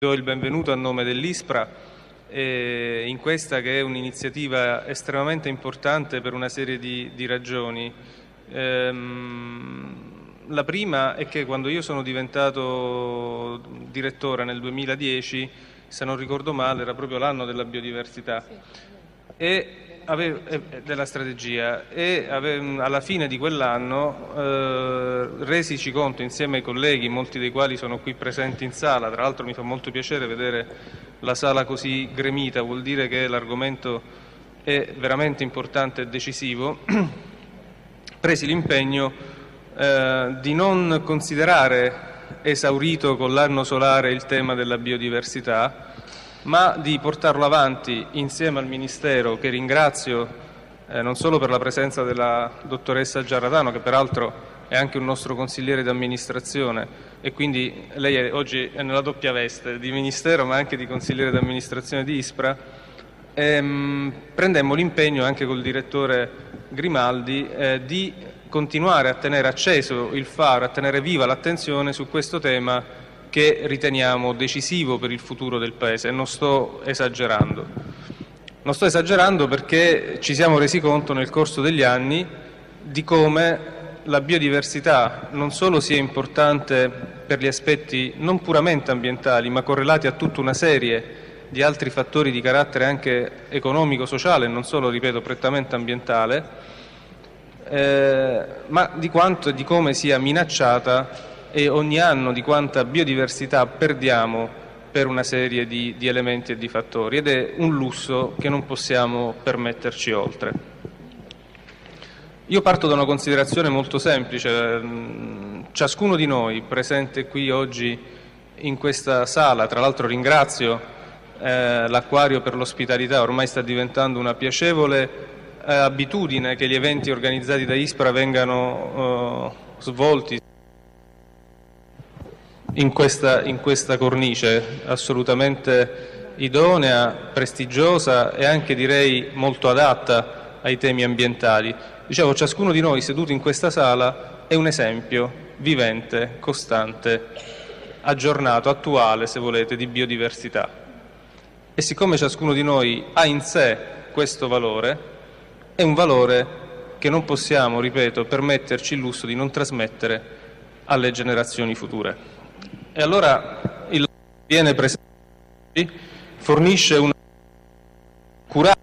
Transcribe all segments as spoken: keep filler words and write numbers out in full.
Do il benvenuto a nome dell'ISPRA eh, in questa che è un'iniziativa estremamente importante per una serie di, di ragioni. Ehm, la prima è che quando io sono diventato direttore nel duemiladieci, se non ricordo male, era proprio l'anno della biodiversità e avevo, eh, della strategia e avevo, alla fine di quell'anno eh, resici conto insieme ai colleghi, molti dei quali sono qui presenti in sala, tra l'altro mi fa molto piacere vedere la sala così gremita, vuol dire che l'argomento è veramente importante e decisivo, presi l'impegno eh, di non considerare esaurito con l'anno solare il tema della biodiversità, ma di portarlo avanti insieme al Ministero, che ringrazio eh, non solo per la presenza della dottoressa Giarratano, che peraltro è anche un nostro consigliere di amministrazione e quindi lei è, oggi è nella doppia veste di Ministero ma anche di consigliere di amministrazione di ISPRA. Ehm, prendemmo l'impegno anche col direttore Grimaldi eh, di continuare a tenere acceso il faro, a tenere viva l'attenzione su questo tema che riteniamo decisivo per il futuro del Paese, e non sto esagerando. Non sto esagerando perché ci siamo resi conto nel corso degli anni di come la biodiversità non solo sia importante per gli aspetti non puramente ambientali, ma correlati a tutta una serie di altri fattori di carattere anche economico-sociale, non solo, ripeto, prettamente ambientale, eh, ma di quanto e di come sia minacciata e ogni anno di quanta biodiversità perdiamo per una serie di, di elementi e di fattori, ed è un lusso che non possiamo permetterci oltre. Io parto da una considerazione molto semplice. Ciascuno di noi presente qui oggi in questa sala, tra l'altro ringrazio eh, l'Acquario per l'ospitalità, ormai sta diventando una piacevole eh, abitudine che gli eventi organizzati da ISPRA vengano eh, svolti In questa, in questa cornice assolutamente idonea, prestigiosa e anche direi molto adatta ai temi ambientali. Dicevo, ciascuno di noi seduto in questa sala è un esempio vivente, costante, aggiornato, attuale se volete, di biodiversità. E siccome ciascuno di noi ha in sé questo valore, è un valore che non possiamo, ripeto, permetterci il lusso di non trasmettere alle generazioni future. E allora il lavoro che viene presentato fornisce una curata,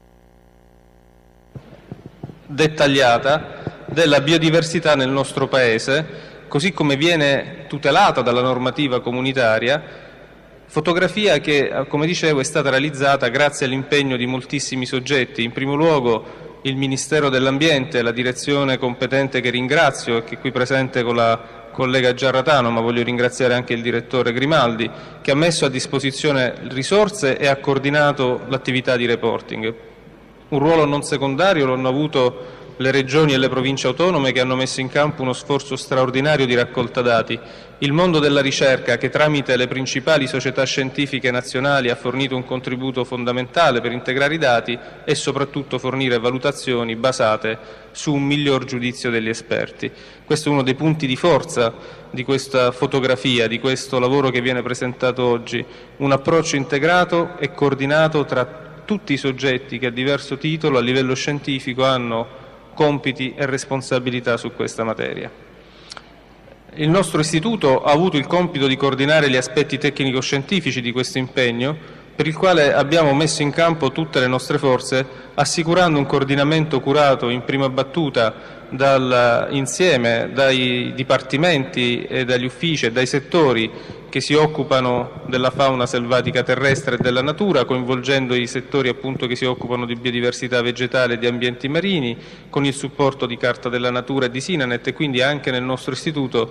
dettagliata della biodiversità nel nostro Paese, così come viene tutelata dalla normativa comunitaria, fotografia che, come dicevo, è stata realizzata grazie all'impegno di moltissimi soggetti, in primo luogo il Ministero dell'Ambiente, la direzione competente che ringrazio e che è qui presente con la collega Giarratano, ma voglio ringraziare anche il direttore Grimaldi, che ha messo a disposizione risorse e ha coordinato l'attività di reporting. Un ruolo non secondario lo hanno avuto le regioni e le province autonome, che hanno messo in campo uno sforzo straordinario di raccolta dati, il mondo della ricerca, che tramite le principali società scientifiche nazionali ha fornito un contributo fondamentale per integrare i dati e soprattutto fornire valutazioni basate su un miglior giudizio degli esperti. Questo è uno dei punti di forza di questa fotografia, di questo lavoro che viene presentato oggi, un approccio integrato e coordinato tra tutti i soggetti che a diverso titolo a livello scientifico hanno compiti e responsabilità su questa materia. Il nostro istituto ha avuto il compito di coordinare gli aspetti tecnico-scientifici di questo impegno, per il quale abbiamo messo in campo tutte le nostre forze, assicurando un coordinamento curato in prima battuta dal, insieme dai dipartimenti e dagli uffici e dai settori che si occupano della fauna selvatica terrestre e della natura, coinvolgendo i settori appunto che si occupano di biodiversità vegetale e di ambienti marini, con il supporto di Carta della Natura e di Sinanet, e quindi anche nel nostro istituto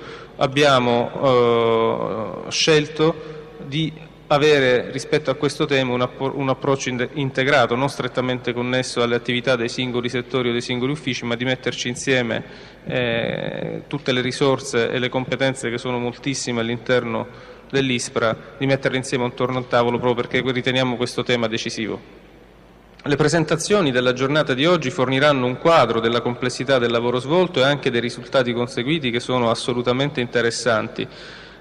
abbiamo eh, scelto di avere rispetto a questo tema un, appro- un approccio in- integrato, non strettamente connesso alle attività dei singoli settori o dei singoli uffici, ma di metterci insieme eh, tutte le risorse e le competenze, che sono moltissime all'interno dell'ISPRA, di metterle insieme attorno al tavolo proprio perché riteniamo questo tema decisivo. Le presentazioni della giornata di oggi forniranno un quadro della complessità del lavoro svolto e anche dei risultati conseguiti, che sono assolutamente interessanti.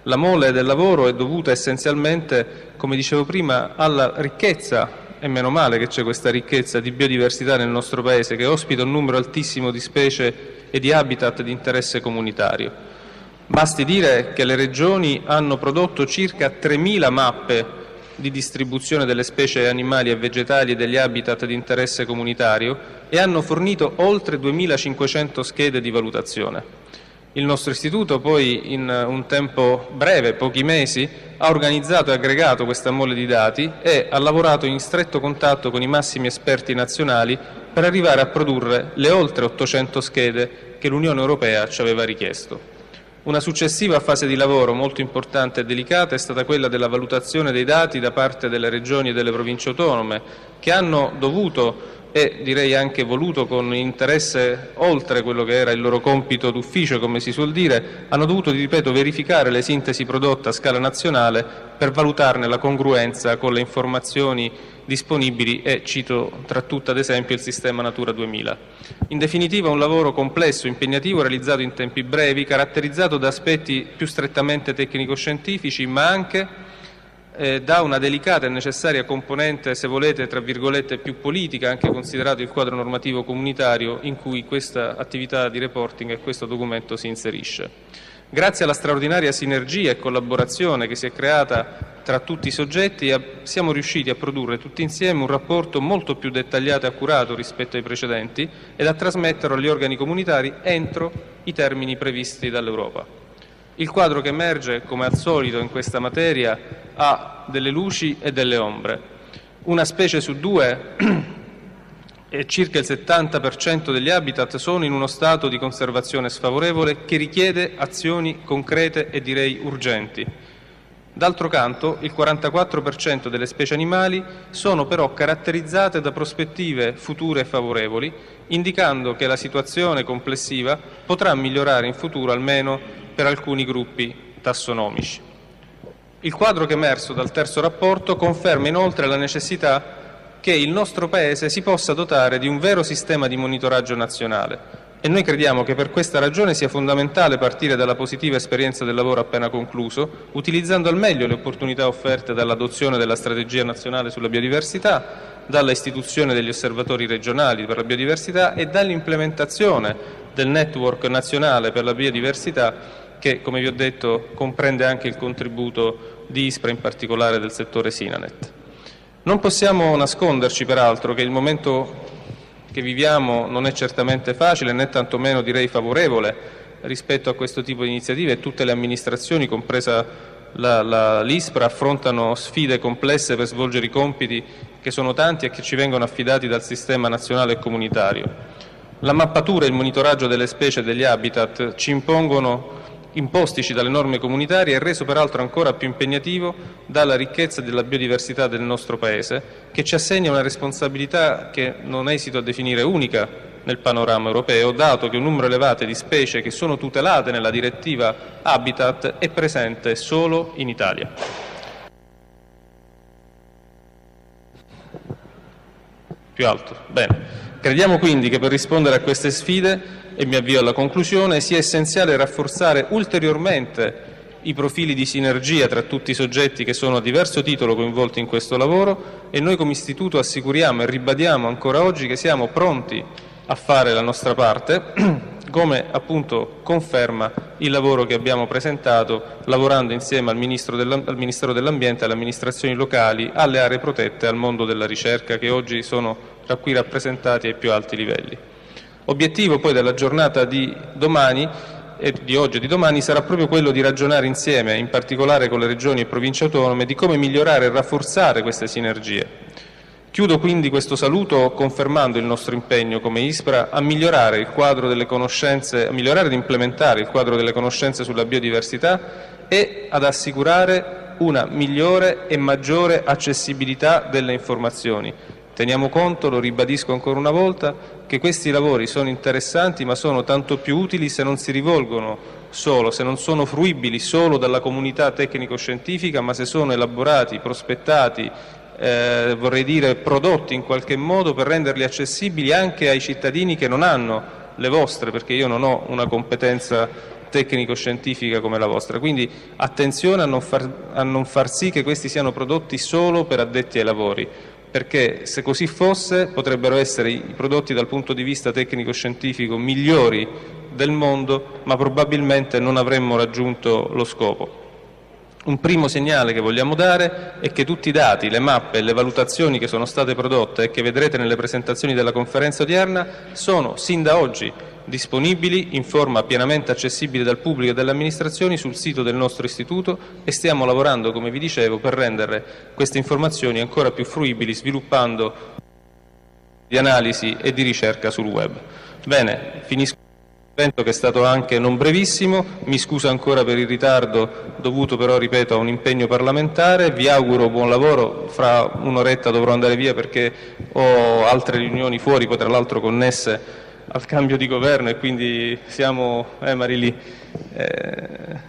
La mole del lavoro è dovuta essenzialmente, come dicevo prima, alla ricchezza, e meno male che c'è questa ricchezza di biodiversità nel nostro Paese, che ospita un numero altissimo di specie e di habitat di interesse comunitario. Basti dire che le regioni hanno prodotto circa tremila mappe di distribuzione delle specie animali e vegetali e degli habitat di interesse comunitario e hanno fornito oltre duemilacinquecento schede di valutazione. Il nostro istituto poi in un tempo breve, pochi mesi, ha organizzato e aggregato questa mole di dati e ha lavorato in stretto contatto con i massimi esperti nazionali per arrivare a produrre le oltre ottocento schede che l'Unione Europea ci aveva richiesto. Una successiva fase di lavoro molto importante e delicata è stata quella della valutazione dei dati da parte delle regioni e delle province autonome, che hanno dovuto e direi anche voluto con interesse oltre quello che era il loro compito d'ufficio, come si suol dire, hanno dovuto, ripeto, verificare le sintesi prodotte a scala nazionale per valutarne la congruenza con le informazioni disponibili e cito tra tutte ad esempio il sistema Natura duemila. In definitiva un lavoro complesso, impegnativo, realizzato in tempi brevi, caratterizzato da aspetti più strettamente tecnico-scientifici, ma anche Eh, da una delicata e necessaria componente, se volete, tra virgolette, più politica, anche considerato il quadro normativo comunitario in cui questa attività di reporting e questo documento si inserisce. Grazie alla straordinaria sinergia e collaborazione che si è creata tra tutti i soggetti, siamo riusciti a produrre tutti insieme un rapporto molto più dettagliato e accurato rispetto ai precedenti ed a trasmetterlo agli organi comunitari entro i termini previsti dall'Europa. Il quadro che emerge, come al solito in questa materia, ha delle luci e delle ombre. Una specie su due e circa il settanta per cento degli habitat sono in uno stato di conservazione sfavorevole che richiede azioni concrete e direi urgenti. D'altro canto, il quarantaquattro per cento delle specie animali sono però caratterizzate da prospettive future favorevoli, indicando che la situazione complessiva potrà migliorare in futuro almeno per alcuni gruppi tassonomici. Il quadro che è emerso dal terzo rapporto conferma inoltre la necessità che il nostro Paese si possa dotare di un vero sistema di monitoraggio nazionale e noi crediamo che per questa ragione sia fondamentale partire dalla positiva esperienza del lavoro appena concluso, utilizzando al meglio le opportunità offerte dall'adozione della strategia nazionale sulla biodiversità, dalla istituzione degli osservatori regionali per la biodiversità e dall'implementazione del network nazionale per la biodiversità che, come vi ho detto, comprende anche il contributo di ISPRA, in particolare del settore SINANET. Non possiamo nasconderci, peraltro, che il momento che viviamo non è certamente facile, né tantomeno direi favorevole rispetto a questo tipo di iniziative e tutte le amministrazioni, compresa la, la, l'ISPRA, affrontano sfide complesse per svolgere i compiti che sono tanti e che ci vengono affidati dal sistema nazionale e comunitario. La mappatura e il monitoraggio delle specie e degli habitat ci impongono impostici dalle norme comunitarie e reso peraltro ancora più impegnativo dalla ricchezza della biodiversità del nostro Paese, che ci assegna una responsabilità che non esito a definire unica nel panorama europeo, dato che un numero elevato di specie che sono tutelate nella direttiva Habitat è presente solo in Italia. Più alto. Bene. Crediamo quindi che per rispondere a queste sfide, e mi avvio alla conclusione, sia essenziale rafforzare ulteriormente i profili di sinergia tra tutti i soggetti che sono a diverso titolo coinvolti in questo lavoro e noi come Istituto assicuriamo e ribadiamo ancora oggi che siamo pronti a fare la nostra parte, come appunto conferma il lavoro che abbiamo presentato lavorando insieme al, Ministro della, al Ministero dell'Ambiente, alle amministrazioni locali, alle aree protette e al mondo della ricerca che oggi sono tra qui rappresentati ai più alti livelli. Obiettivo poi della giornata di domani e di oggi e di domani sarà proprio quello di ragionare insieme, in particolare con le regioni e province autonome, di come migliorare e rafforzare queste sinergie. Chiudo quindi questo saluto confermando il nostro impegno come ISPRA a migliorare il quadro delle conoscenze, a migliorare ed implementare il quadro delle conoscenze sulla biodiversità e ad assicurare una migliore e maggiore accessibilità delle informazioni. Teniamo conto, lo ribadisco ancora una volta, che questi lavori sono interessanti ma sono tanto più utili se non si rivolgono solo, se non sono fruibili solo dalla comunità tecnico-scientifica, ma se sono elaborati, prospettati, eh, vorrei dire prodotti in qualche modo per renderli accessibili anche ai cittadini che non hanno le vostre, perché io non ho una competenza tecnico-scientifica come la vostra. Quindi attenzione a non, far, a non far sì che questi siano prodotti solo per addetti ai lavori, perché se così fosse potrebbero essere i prodotti dal punto di vista tecnico-scientifico migliori del mondo, ma probabilmente non avremmo raggiunto lo scopo. Un primo segnale che vogliamo dare è che tutti i dati, le mappe e le valutazioni che sono state prodotte e che vedrete nelle presentazioni della conferenza odierna sono sin da oggi disponibili in forma pienamente accessibile dal pubblico e dalle amministrazioni sul sito del nostro istituto, e stiamo lavorando, come vi dicevo, per rendere queste informazioni ancora più fruibili, sviluppando di analisi e di ricerca sul web. Bene, finisco. Evento che è stato anche non brevissimo, mi scuso ancora per il ritardo dovuto però, ripeto, a un impegno parlamentare, vi auguro buon lavoro, fra un'oretta dovrò andare via perché ho altre riunioni fuori, poi tra l'altro connesse al cambio di governo, e quindi siamo, eh Marilì, eh,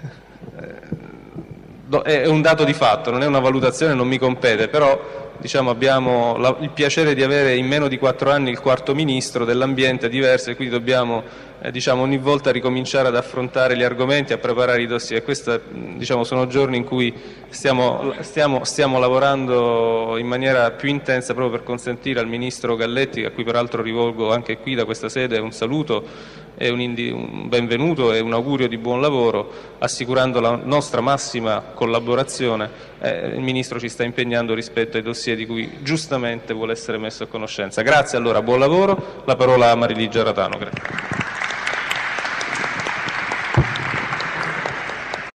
eh, è un dato di fatto, non è una valutazione, non mi compete, però diciamo, abbiamo la, il piacere di avere in meno di quattro anni il quarto ministro dell'ambiente diverso, e quindi dobbiamo eh, diciamo, ogni volta ricominciare ad affrontare gli argomenti, a preparare i dossier. Questi diciamo, sono giorni in cui stiamo, stiamo, stiamo lavorando in maniera più intensa proprio per consentire al ministro Galletti, a cui peraltro rivolgo anche qui da questa sede un saluto e un, un benvenuto e un augurio di buon lavoro, assicurando la nostra massima collaborazione. Eh, il Ministro ci sta impegnando rispetto ai dossier di cui giustamente vuole essere messo a conoscenza. Grazie allora, buon lavoro. La parola a Marilì Giaratano. Grazie.